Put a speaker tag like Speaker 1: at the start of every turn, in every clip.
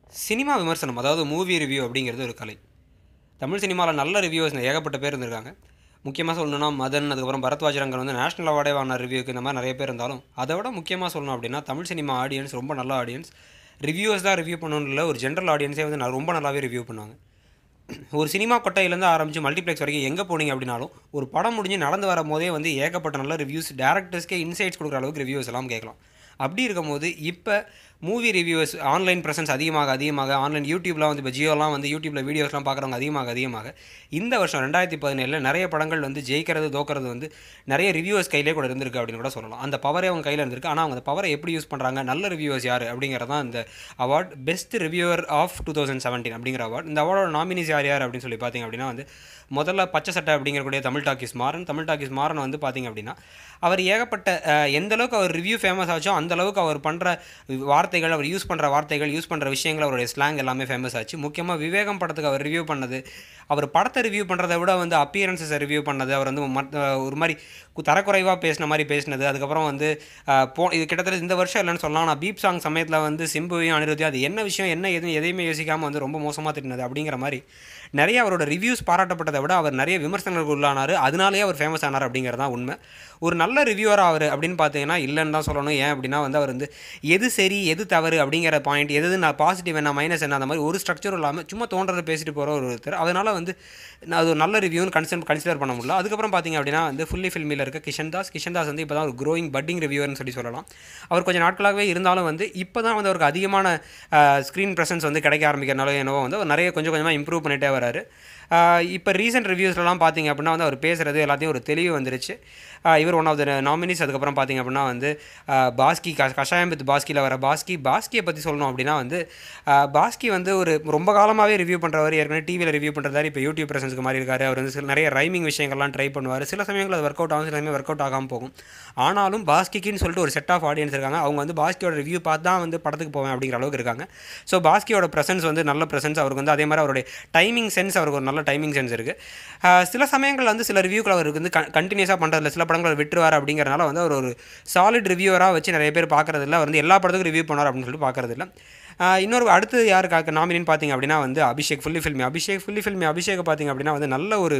Speaker 1: Cinema விமர்சனம் அதாவது movie review அப்படிங்கிறது ஒரு கலை. தமிழ் சினிமாவில் நல்ல ரிவ்யூவர்ஸ் ஏகப்பட்ட பேர் இருந்திருக்காங்க. முக்கியமாக சொல்லணும்னா மதன், அதுக்கப்புறம் பரத்வாஜரங்கர் வந்து நேஷனல் அவார்டே வாங்கின ரிவ்யூக்கு இந்த மாதிரி நிறைய பேர் இருந்தாலும், அதை விட முக்கியமாக சொல்லணும் அப்படின்னா தமிழ் சினிமா ஆடியன்ஸ் ரொம்ப நல்ல ஆடியன்ஸ். ரிவ்யூவர்ஸ் தான் ரிவ்யூ பண்ணணும்னு இல்லை, ஒரு ஜென்ரல் ஆடியன்ஸே வந்து ரொம்ப நல்லாவே ரிவ்யூ பண்ணுவாங்க. ஒரு சினிமா கொட்டையிலேருந்து ஆரம்பித்து மல்டிப்ளெக்ஸ் வரைக்கும் எங்கே போனீங்க அப்படின்னாலும் ஒரு படம் முடிஞ்சு நடந்து வரும் போதே வந்து ஏகப்பட்ட நல்ல ரிவ்யூஸ், டேரக்டர்ஸ்க்கே இன்சைட்ஸ் கொடுக்குற அளவுக்கு ரிவ்யூஸ் எல்லாம் கேட்கலாம். அப்படி இருக்கும்போது இப்போ மூவி ரிவ்யூவர்ஸ் ஆன்லைன் ப்ரெசன்ஸ் அதிகமாக ஆன்லைன் யூடியூப்லாம் வந்து இப்போ ஜியோலாம் வந்து யூடியூப்பில் வீடியோஸ்லாம் பார்க்குறவங்க அதிகமாக இந்த வருஷம் 2017 நிறைய படங்கள் வந்து ஜெயிக்கிறது தோக்கிறது வந்து நிறைய ரிவ்யூவர்ஸ் கையிலே கூட இருந்திருக்கு அப்படின்னு கூட சொல்லலாம். அந்த பவரே அவங்க கையில் இருந்திருக்கு. ஆனால் அவங்க அந்த பவரை எப்படி யூஸ் பண்ணுறாங்க, நல்ல ரிவ்யூவர்ஸ் யார் அப்படிங்கிறது தான் இந்த அவார்ட். பெஸ்ட் ரிவ்யூவர் ஆஃப் 2017 அப்படிங்கிற அவார்ட். இந்த அவார்டோட நாமினிஸ் யார் அப்படின்னு சொல்லி பார்த்தீங்க அப்படின்னா வந்து முதல்ல பச்சை சட்டை அப்படிங்கிறக்கூடிய தமிழ் டாக்கீஸ் மாறன் வந்து பார்த்திங்க அப்படின்னா அவர் ஏகப்பட்ட எந்தளவுக்கு அவர் ரிவ்யூ ஃபேமஸ் ஆச்சோ அந்தளவுக்கு அவர் பண்ணுற வார்த்தைகள், அவர் யூஸ் பண்ணுற வார்த்தைகள், யூஸ் பண்ணுற விஷயங்கள், அவருடைய ஸ்லாங் எல்லாமே ஃபேமஸ் ஆச்சு. முக்கியமாக விவேகம் படத்துக்கு அவர் ரிவ்யூ பண்ணது, அவர் படத்தை ரிவ்யூ பண்ணுறதை விட வந்து அப்பியரன்ஸை ரிவ்யூ பண்ணது, அவர் வந்து ஒரு மாதிரி தரக்குறைவாக பேசின மாதிரி பேசினது. அதுக்கப்புறம் வந்து இது கிட்டத்தட்ட இந்த வருஷம் இல்லைன்னு சொல்லலாம். ஆனால் பீப் சாங் சமயத்தில் வந்து சிம்புவையும் அனிருத்தையும் அது என்ன விஷயம் என்ன எதையுமே யோசிக்காமல் வந்து ரொம்ப மோசமாக திட்டினது அப்படிங்கிற மாதிரி நிறைய அவரோட ரிவ்யூஸ் பாராட்டப்பட்டதை விட அவர் நிறைய விமர்சனங்களுக்கு உள்ளானார். அதனாலேயே அவர் ஃபேமஸ் ஆனார் அப்படிங்கிறது தான் உண்மை. ஒரு நல்ல ரிவ்யூவராக அவர் அப்படின்னு பார்த்தீங்கன்னா இல்லைன்னு தான் சொல்லணும். ஏன் அப்படின்னா வந்து அவர் வந்து எது சரி எது தவறு அப்படிங்கிற பாயிண்ட், எது நான் பாசிட்டிவ் என்ன மைனஸ் என்ன அந்த மாதிரி ஒரு ஸ்ட்ரக்சரும் இல்லாமல் சும்மா தோன்றதை பேசிட்டு போகிற ஒருத்தர். அதனால் வந்து அது ஒரு நல்ல ரிவ்யூன்னு கன்சிடர் பண்ண முடியல. அதுக்கப்புறம் பார்த்திங்க அப்படின்னா வந்து ஃபுல்லி ஃபில்மியில் இருக்க கிஷன் தாஸ் வந்து இப்போ தான் ஒரு க்ரோயிங் பட்டிங் ரிவ்யூவர்னு சொல்லலாம். அவர் கொஞ்சம் நாட்களாகவே இருந்தாலும் வந்து இப்போ தான் வந்து அவருக்கு அதிகமான ஸ்க்ரீன் ப்ரெசன்ஸ் வந்து கிடைக்க ஆரம்பிக்கிறனால என்னவோ வந்து அவர் நிறைய கொஞ்சம் கொஞ்சமாக இம்ப்ரூவ் பண்ணிகிட்டே வராரு. இப்போ ரீசெண்ட் ரிவ்யூஸ்லாம் பார்த்திங்க அப்படின்னா வந்து அவர் பேசுகிறது எல்லாத்தையும் ஒரு தெளிவு வந்துருச்சு. இவர் ஒன் ஆஃப் த நாமினிஸ். அதுக்கப்புறம் பார்த்திங்க அப்படின்னா வந்து பாஸ்கி, கஷாயம் வித் பாஸ்கியில் வர பாஸ்கியை பற்றி சொல்லணும் அப்படின்னா வந்து பாஸ்கி வந்து ஒரு ரொம்ப காலமாகவே ரிவ்யூ பண்ணுறவர். ஏற்கனவே டிவியில் ரிவ்யூ பண்ணுறதாரு, இப்போ யூடியூப் ப்ரெசன்ஸ்க்கு மாதிரி இருக்காரு. அவர் வந்து நிறைய ரைமிங் விஷயங்கள்லாம் ட்ரை பண்ணுவார். சில சமயங்கள் அது ஒர்க் அவுட் ஆகும், சில சமயம் ஒர்க் அவுட் ஆகாமல் போகும். ஆனாலும் பாஸ்கிக்குன்னு சொல்லிட்டு ஒரு செட் ஆஃப் ஆடியன்ஸ் இருக்காங்க. அவங்க வந்து பாஸ்கியோட ரிவ்யூ பார்த்து தான் வந்து படத்துக்கு போவேன் அப்படிங்கிற அளவுக்கு இருக்காங்க. ஸோ பாஸ்கியோட ப்ரெசன்ஸ் வந்து நல்ல ப்ரெசன்ஸ். அவருக்கு வந்து அதே மாதிரி அவருடைய டைமிங் சென்ஸ், அவருக்கு ஒரு நல்ல டைமிங் சென்ஸ் இருக்குது. சில சமயங்கள் வந்து சில ரிவ்யூக்கள் அவருக்கு வந்து கண்டினியூஸாக பண்ணுறதில்ல, சில படங்களை விட்டுருவார். அப்படிங்கிறனால வந்து அவர் ஒரு சாலிட் ரிவ்யூவராக வச்சு நிறைய பேர் பார்க்குறதில்ல. அவர் வந்து எல்லா படத்துக்கும் ரிவ்யூ பண்ணார் அப்படின்னு சொல்லிட்டு பார்க்குறதில்ல. இன்னொரு அடுத்து யாருக்காக நாமினின்னு பார்த்திங்க அப்படின்னா வந்து அபிஷேக் ஃபுல்லி ஃபில்மி. அபிஷேக் பார்த்திங்க அப்படின்னா வந்து நல்ல ஒரு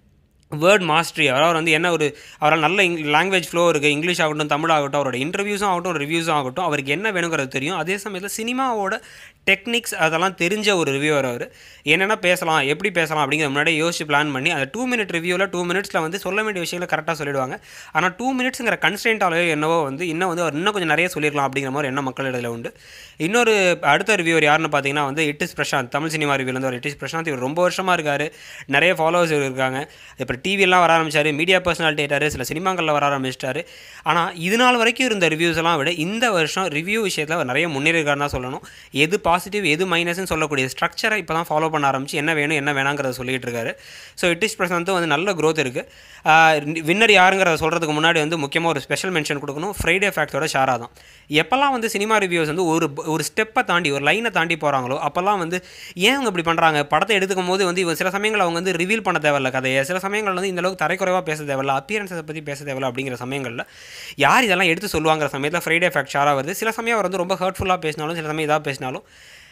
Speaker 1: வேர்ட் மாஸ்ட்ரி. அவர் வந்து என்ன ஒரு அவரால் நல்ல லாங்குவேஜ் ஃப்ளோ இருக்குது. இங்கிலீஷ் ஆகட்டும், தமிழ் ஆகட்டும், அவரோட இன்டர்வியூஸும் ஆகட்டும், ரிவ்யூஸும் ஆகட்டும், அவருக்கு என்ன வேணுங்கிறது தெரியும். அதே சமயத்தில் சினிமாவோட டெக்னிக்ஸ் அதெல்லாம் தெரிஞ்ச ஒரு ரிவ்யூவர். அவர் என்னென்ன பேசலாம், எப்படி பேசலாம் அப்படிங்கிற முன்னாடியே யோசிச்சு பிளான் பண்ணி அந்த 2 மினிட் ரிவ்யூவில் 2 மினிட்ஸில் வந்து சொல்ல வேண்டிய விஷயங்களை கரெக்டாக சொல்லிடுவாங்க. ஆனால் 2 மினிட்ஸுங்கிற கன்ஸ்டன்ட்டாலே என்னவோ வந்து இன்னும் வந்து அவர் இன்னும் கொஞ்சம் நிறைய சொல்லிடலாம் அப்படிங்கிற மாதிரி என்ன மக்கள் இடையில உண்டு. இன்னொரு அடுத்த ரிவ்யூவர் யாருன்னு பார்த்தீங்கன்னா வந்து it is Prashanth. Tamil cinema ரிவ்யூலேருந்து ஒரு இட் இஸ் பிரசாந்த். இவர் ரொம்ப வருஷமாக இருக்கார், நிறைய ஃபாலோவர்ஸ் இருக்காங்க. இப்போ டிவியெல்லாம் வர ஆரம்பிச்சார், மீடியா பர்சனாலிட்டி ஆயிட்டார், சில சினிமாக்களில் வர ஆரம்பிச்சிட்டாரு. ஆனால் இது நாள் வரைக்கும் இருந்த ரிவ்யூஸ் எல்லாம் விட இந்த வருஷம் ரிவ்யூ விஷயத்தில் அவர் நிறைய முன்னேறிருக்காருன்னு தான் சொல்லணும். எது பாசிட்டிவ் எது மைனஸ்ன்னு சொல்லக்கூடிய ஸ்ட்ரக்சரை இப்போ தான் ஃபாலோ பண்ண ஆரம்பிச்சு என்ன வேணும் என்ன வேணாங்கிறத சொல்லிட்டு இருக்காரு. ஸோ இட் இஸ் பிரசாந்தும் வந்து நல்ல க்ரோத் இருக்குது. வின்னர் யாருங்கிறத சொல்கிறதுக்கு முன்னாடி வந்து முக்கியமாக ஒரு ஸ்பெஷல் மென்ஷன் கொடுக்கணும். ஃப்ரைடே ஃபேக்டோட ஷாரா தான். எப்போல்லாம் வந்து சினிமா ரிவ்யூஸ் வந்து ஒரு ஸ்டெப்பை தாண்டி ஒரு லைனை தாண்டி போகிறாங்களோ அப்போல்லாம் வந்து ஏன் அவங்க இப்படி பண்ணுறாங்க, படத்தை எடுத்துக்கும் போது வந்து சில சமயங்கள் அவங்க வந்து ரிவீல் பண்ண தேவையில்ல கதையை, சில சமயங்கள் வந்து இந்த அளவுக்கு தரைக்குறைவாக பேச தேவையில்ல, அப்பியரன்ஸை பற்றி பேச தேவையில்ல அப்படிங்கிற சமயங்களில் யார் இதெல்லாம் எடுத்து சொல்லுவாங்கிற சமயத்தில் ஃப்ரைடே ஃபேக்ட் ஷாரா வருது. சில சமயம் அவர் வந்து ரொம்ப ஹர்ட்ஃபுல்லாக பேசினாலும், சில சமயம் இதாக பேசினாலும்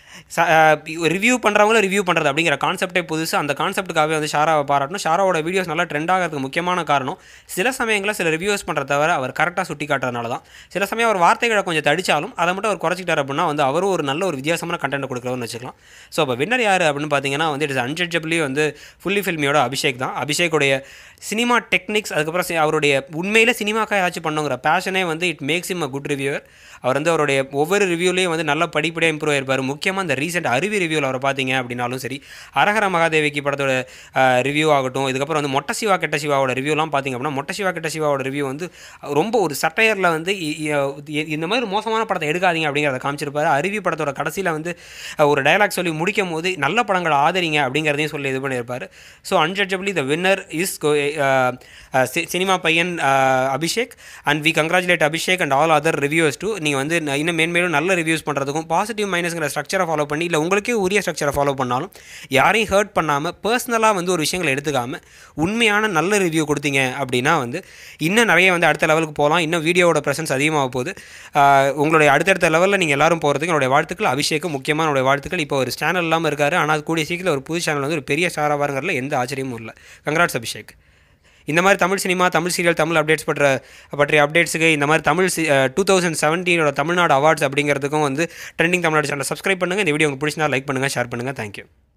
Speaker 1: ரிவ்யூ பண்ணுறவங்களும் ரிவ்யூ பண்ணுறது அப்படிங்கிற கான்செப்டே புதுசு. அந்த கான்செப்ட்டுக்காகவே வந்து ஷாராவை பாராட்டணும். ஷாராவோட வீடியோஸ் நல்லா ட்ரெண்ட் ஆகிறதுக்கு முக்கியமான காரணம் சில சமயங்களில் சில ரிவ்யூஸ் பண்ணுறத தவிர அவர் கரெக்டாக சுட்டி காட்டுறதுனால தான். சில சமயம் அவர் வார்த்தைகளை கொஞ்சம் தடித்தாலும் அதை மட்டும் அவர் குறைச்சிக்கிட்டார் அப்படின்னா வந்து அவரும் ஒரு நல்ல ஒரு வித்தியாசமான கண்டென்ட் கொடுக்குறவன்னு வச்சுக்கலாம். ஸோ அப்போ வின்னர் யார் அப்படின்னு பார்த்தீங்கன்னா வந்து இட் இஸ் அன்ஜட்ஜபிளி வந்து ஃபுல்லி ஃபில்மியோட அபிஷேக் தான். அபிஷேக்குடைய சினிமா டெக்னிக்ஸ், அதுக்கப்புறம் அவருடைய உண்மையில் சினிமாக்காக ஏதாச்சும் பண்ணுங்கிற பேஷனே வந்து it makes him a good reviewer. அவர் வந்து அவருடைய ஒவ்வொரு ரிவ்யூலையும் வந்து நல்ல படிப்படியாக இம்ப்ரூவ் ஆயிருப்பார். முக்கியமாக இந்த ரீசெண்ட் அருவி ரிவ்யூவில் அவர் பார்த்தீங்க அப்படின்னாலும் சரி, ஹரஹர மகாதேவிக்கு படத்தோட ரிவ்யூ ஆகட்டும், இதுக்கப்புறம் வந்து மொட்டை சிவா கெட்ட சிவாவோட ரிவ்யூலாம் பார்த்தீங்க அப்படின்னா மொட்டை சிவா கெட்ட சிவாவோட ரிவ்யூ வந்து ரொம்ப ஒரு சட்டையரில் வந்து இந்த மாதிரி மோசமான படத்தை எடுக்காதீங்க அப்படிங்கிறத காமிச்சிருப்பாரு. அருவி படத்தோட கடைசியில் வந்து ஒரு டயலாக் சொல்லி முடிக்கும் போது நல்ல படங்களை ஆதரிங்க அப்படிங்கிறதையும் சொல்லி இது பண்ணியிருப்பார். So unjudgeably the winner is cinema Paiyan Abhishek. And we congratulate Abhishek and all other reviews too. நீங்கள் வந்து இன்னும் மேன்மேலும் நல்ல ரிவ்யூஸ் பண்ணுறதுக்கும் பாசிட்டிவ் மைனஸ்ங்கிற ஸ்ட்ரக்சரை ஃபாலோ பண்ணி இல்லை உங்களுக்கே உரிய ஸ்ட்ரக்சரை ஃபாலோ பண்ணாலும் யாரையும் ஹர்ட் பண்ணாமல் பர்சனலாக வந்து ஒரு விஷயங்களை எடுத்துக்காமல் உண்மையான நல்ல ரிவ்யூ கொடுத்தீங்க அப்படின்னா வந்து இன்னும் நிறைய வந்து அடுத்த லெவலுக்கு போகலாம். இன்னும் வீடியோவோட ப்ரெசன்ஸ் அதிகமாக போகுது. உங்களுடைய அடுத்தடுத்த லெவலில் நீங்கள் எல்லாரும் போகிறதுக்கு என்னுடைய வாழ்த்துக்கள். அபிஷேக்கு முக்கியமான என்னுடைய வாழ்த்துக்கள். இப்போ ஒரு சேனல் இல்லாமல் இருக்காரு, ஆனால் கூடிய சீக்கிரம் ஒரு புது சேனல் வந்து ஒரு பெரிய ஸ்டாராக வாருங்கிறதுல எந்த ஆச்சரியமும் இல்லை. கங்க்ராட்ஸ் அபிஷேக். இந்த மாதிரி Tamil cinema, Tamil serial, Tamil updates பற்றிய அப்டேட்ஸுக்கு இந்த மாதிரி தமிழ் 2017 தமிழ்நாடு அவார்ட்ஸ் அப்படிங்கிறதுக்கும் வந்து ட்ரெண்டிங் தமிழ்நாடு சேனலை சப்ஸ்கிரைப் பண்ணுங்கள். இந்த வீடியோ உங்களுக்கு பிடிச்சினா லைக் பண்ணுங்கள், ஷேர் பண்ணுங்கள். தேங்க்யூ.